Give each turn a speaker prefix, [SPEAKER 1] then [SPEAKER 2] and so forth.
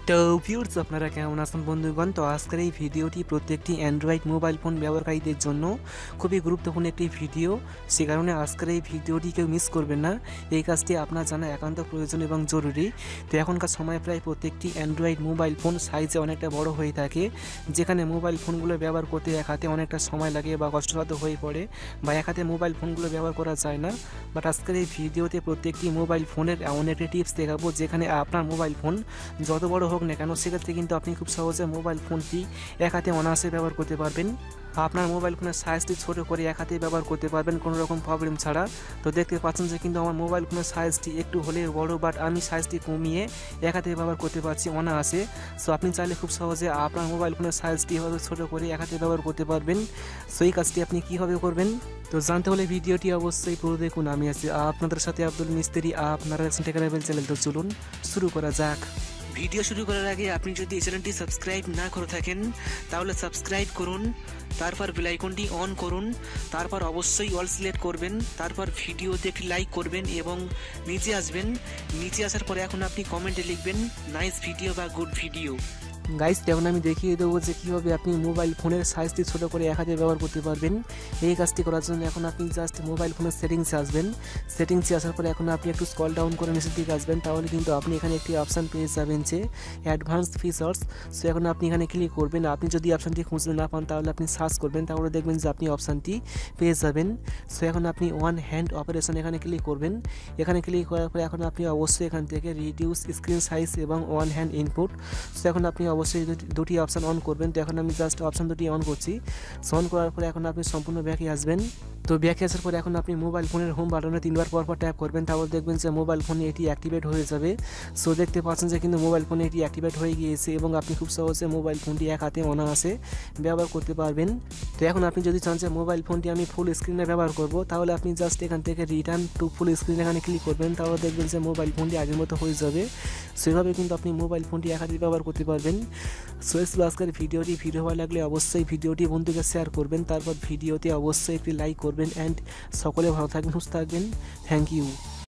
[SPEAKER 1] তো ভিউয়ার্স আপনারা কেমন আছেন বন্ধুগণ। তো আজকের এই ভিডিওটি প্রত্যেকটি অ্যান্ড্রয়েড মোবাইল ফোন ব্যবহারকারীদের জন্য খুবই গুরুত্বপূর্ণ একটি ভিডিও। সে কারণে আজকের এই ভিডিওটি কেউ মিস করবেন না। এই কাজটি আপনার জানা একান্ত প্রয়োজন এবং জরুরি। তো এখনকার সময় প্রায় প্রত্যেকটি অ্যান্ড্রয়েড মোবাইল ফোন সাইজে অনেকটা বড় হয়ে থাকে, যেখানে মোবাইল ফোনগুলো ব্যবহার করতে এক হাতে অনেকটা সময় লাগে বা কষ্টসাধ্য হয়ে পড়ে, বা এক হাতে মোবাইল ফোনগুলো ব্যবহার করা যায় না। বাট আজকের এই ভিডিওতে প্রত্যেকটি মোবাইল ফোনের এমন একটি টিপস দেখাবো, যেখানে আপনার মোবাইল ফোন যত বড় হোক না কেন, সেক্ষেত্রে কিন্তু আপনি খুব সহজে মোবাইল ফোনটি এক হাতে অনায়াসে ব্যবহার করতে পারবেন। আপনার মোবাইল ফোনের সাইজটি ছোট করে এক হাতে ব্যবহার করতে পারবেন কোনো রকম প্রবলেম ছাড়া। তো দেখতে পাচ্ছেন যে কিন্তু আমার মোবাইল ফোনের সাইজটি একটু হলেও বড়, বাট আমি সাইজটি কমিয়ে এক হাতে ব্যবহার করতে পারছি অনায়াসে। সো আপনি চাইলে খুব সহজে আপনার মোবাইল ফোনের সাইজটি এভাবে ছোট করে এক হাতে ব্যবহার করতে পারবেন। সো এই কাজটি আপনি কীভাবে করবেন তো জানতে হলে ভিডিওটি অবশ্যই পুরো দেখুন। আমি আছি আপনাদের সাথে আব্দুল মিস্ত্রি, আপনারা টেকনিক্যাল চ্যানেল। তো চলুন শুরু করা যাক। ভিডিও শুরু করার আগে আপনি যদি এই চ্যানেলটি সাবস্ক্রাইব না করে থাকেন তাহলে সাবস্ক্রাইব করুন, তারপর বেল আইকনটি অন করুন, তারপর অবশ্যই অল সিলেক্ট করবেন, তারপর ভিডিওতে একটি লাইক করবেন এবং নিচে আসবেন। নিচে আসার পরে এখন আপনি কমেন্টে লিখবেন নাইস ভিডিও বা গুড ভিডিও। গাইস, এখন আমি দেখিয়ে দেবো যে কীভাবে আপনি মোবাইল ফোনের সাইজটি ছোটো করে এক হাতে ব্যবহার করতে পারবেন। এই কাজটি করার জন্য এখন আপনি জাস্ট মোবাইল ফোনের সেটিংসে আসবেন। সেটিংসে আসার পরে এখন আপনি একটু স্ক্রল ডাউন করে নিচের দিকে আসবেন, তাহলে কিন্তু আপনি এখানে একটি অপশান পেয়ে যাবেন যে অ্যাডভান্স ফিচার্স। সো এখন আপনি এখানে ক্লিক করবেন। আপনি যদি অপশানটি খুঁজতে না পান তাহলে আপনি সার্চ করবেন, তাহলে দেখবেন যে আপনি অপশানটি পেয়ে যাবেন। সো এখন আপনি ওয়ান হ্যান্ড অপারেশন এখানে ক্লিক করবেন। এখানে ক্লিক করার পরে এখন আপনি অবশ্যই এখান থেকে রিডিউস স্ক্রিন সাইজ এবং ওয়ান হ্যান্ড ইনপুট। সো এখন আপনি অবশ্যই দুটি অপশান অন করবেন। তো এখন আমি জাস্ট অপশান দুটি অন করছি। সো অন করার পরে এখন আপনি সম্পূর্ণ ব্যাকে আসবেন। তো ব্যাকে আসার পরে এখন আপনি মোবাইল ফোনের হোম বাটনে 3বার পর ট্যাপ করবেন, তাহলে দেখবেন যে মোবাইল ফোনে এটি অ্যাক্টিভেট হয়ে যাবে। সো দেখতে পাচ্ছেন যে কিন্তু মোবাইল ফোনে এটি অ্যাক্টিভেট হয়ে গিয়েছে এবং আপনি খুব সহজে মোবাইল ফোনটি এক হাতে অনায়াসে ব্যবহার করতে পারবেন। তো এখন আপনি যদি চান যে মোবাইল ফোনটি আমি ফুল স্ক্রিনে ব্যবহার করব, তাহলে আপনি জাস্ট এখান থেকে রিটার্ন টু ফুল স্ক্রিন এখানে ক্লিক করবেন, তাহলে দেখবেন যে মোবাইল ফোনটি আগের মতো হয়ে যাবে। সেভাবে কিন্তু আপনি মোবাইল ফোনটি এক হাতে ব্যবহার করতে পারবেন। সো আজকের ভিডিওটি ভালো লাগলে অবশ্যই ভিডিওটি বন্ধুকে শেয়ার করবেন, তারপর ভিডিওতে অবশ্যই একটি লাইক করবেন। অ্যান্ড সকলে ভালো থাকবেন, সুস্থ থাকবেন। Thank you.